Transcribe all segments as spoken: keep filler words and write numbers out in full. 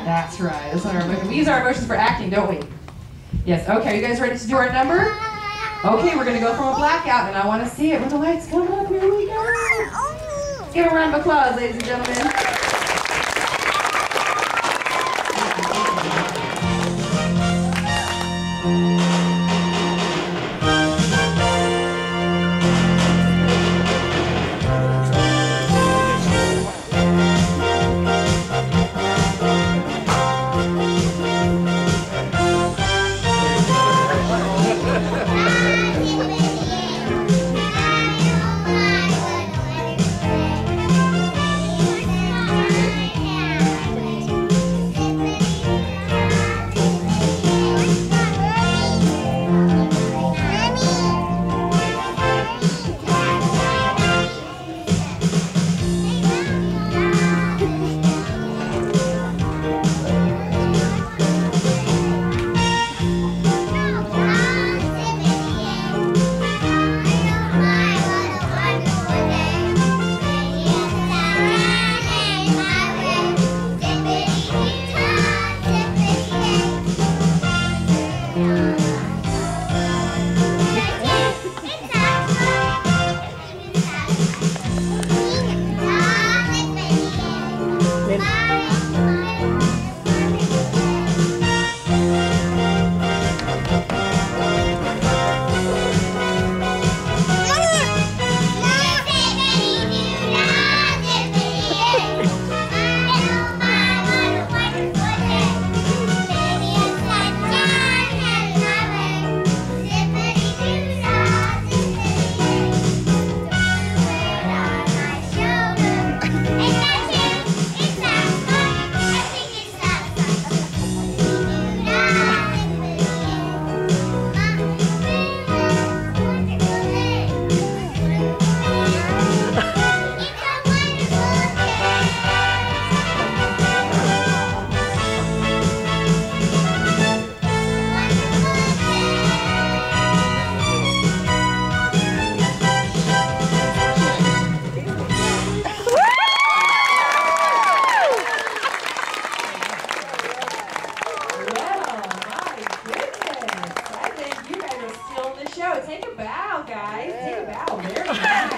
That's right. That's what our emotions. We use our emotions for acting, don't we? Yes. Okay. Are you guys ready to do our number? Okay. We're gonna go from a blackout, and I want to see it when the lights come up. Here we go. Let's give a round of applause, ladies and gentlemen. Take a bow, guys. Take a bow. Very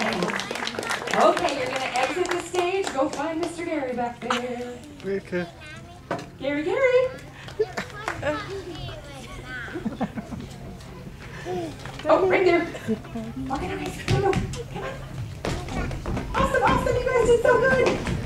nice. Okay, you're going to exit the stage. Go find Mister Gary back there. Okay. Gary, Gary. Oh, right there. Okay, nice. Come on. Come on. Awesome, awesome. You guys did so good.